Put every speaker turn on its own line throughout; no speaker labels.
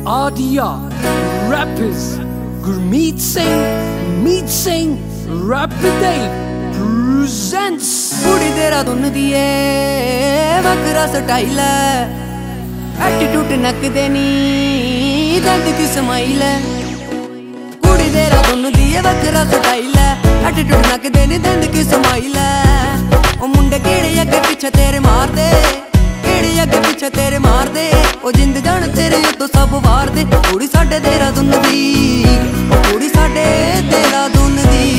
RDR rappers Gurmeet Singh Rapiday presents
कुड़ी तेरा धुन दी वखरा स्टाइल एटीट्यूड नक देनी दंद की स्माइल कुड़ी तेरा धुन दी वखरा स्टाइल एटीट्यूड नक देनी दंद की स्माइल ओ मुंडे केड़े अगे पीछे तेरे मार दे केड़े अगे पीछे तेरे मार दे ओ जिंद जान तेरे तो सब वार दे कुड़ी साडे तेरा धुन दी कुड़ी साडे तेरा धुन दी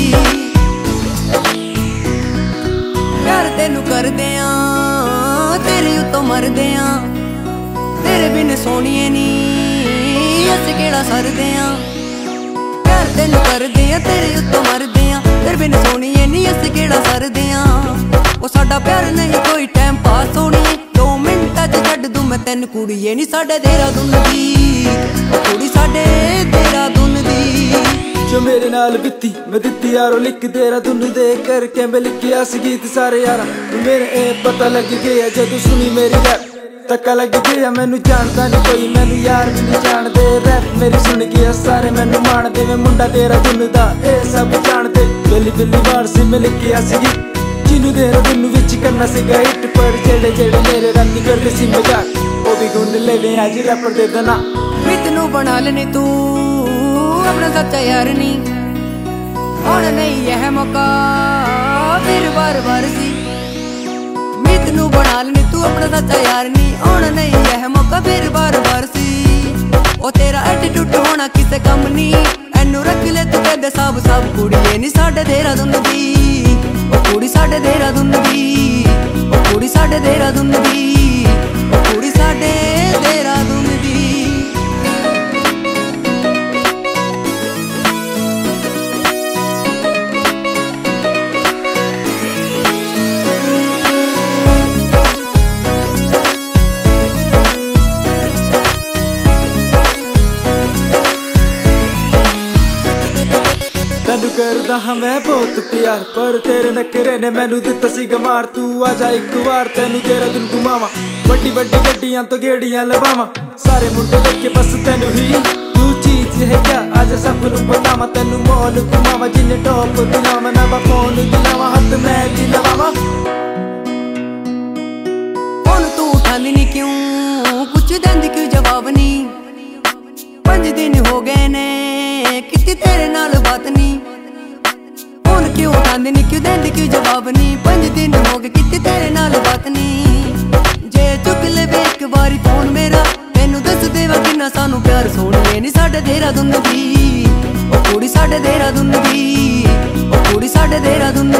प्यार तेनू करदे आ तेरे उत्तों मरदे आ तेरे बिन सोनिए नी अस केड़ा सरदे आ प्यार तेनू करदे आ तेरे उत्तों मरदे आ तेरे बिन सोनिए नी अस केड़ा सरदे आ ओ साडा प्यार नहीं कोई टाइम पास होनी 2 मिनटां च छड्ड दूं मैं तैनू कुड़िए नी साडे तेरा धुन दी कुड़ी साडे तेरा धुन दी
जो मेरे नाल बीती मैं दित्ती यारो लिख तेरा धुन दे करके मैं लिखिया सी गीत सारे यारा मेरे पता लग गया जदों सुनी मेरी रैप तक्का लग गया मैनू जानदा नहीं कोई मैनू यार भी नहीं जानदे रैप मेरी सुन के सारे मैनू मानदे मैं मुंडा तेरा धुन दा सब जानदे बेली बेली वार सी मैं लिखिया सी गीत जिन्नू तेरा धुन विच करना सीगा हिट पर जेड़े जेड़े मेरे रंग करदे सी मजाक ओ भी गुण ले ले आज रैपर दे देना
मितनू बना लेनी तू अपना सच्चा यार नी और नहीं यह मौका फिर बार बार सी मितनू बना लेनी तू अपना सच्चा यार नी और नहीं यह मौका फिर बार बार सी ओ तेरा एटीट्यूड होना किसे कम नी एनू रख ले तू कहदे सब कुड़िए नी साडे तेरा धुन दी ओ कुड़ी साडे तेरा धुन दी ओ कुड़ी साडे तेरा धुन दी ओ कुड़ी साडे तेरा धुन दी
तैनू करदा हाँ मैं बहुत प्यार पर तेरे नखरे ने मैनू दिता सीगा मार तू आ जा एक बार तैनू तेरा दिल घुमावा बड़ी बड़ी गड्डियां तो गेड़ियां लवावा सारे मुंडे देखे बस तैनू ही तू चीज है क्या आज सब नू बतावा तैनू मॉल घुमावा जिन्ने टॉप दिलावा नवा फोन दिलावा हाथ मैं दिलावा
फोन तू उठांदी नी क्यों कुछ देंदी क्यों जवाब नी 5 दिन हो गए ने किती तेरे नाल बात नी फोन क्यों उठांदी नी क्यों देंदी क्यों जवाब नी 5 दिन हो गए किती तेरे नाल बात नी जे चुक ले एक बारी फोन मेरा तैनू दस देवा किन्ना सानू प्यार सोहणिए नी साडे तेरा धुन दी ओ कुड़ी साडे तेरा धुन दी ओ कुड़ी साडे तेरा धुन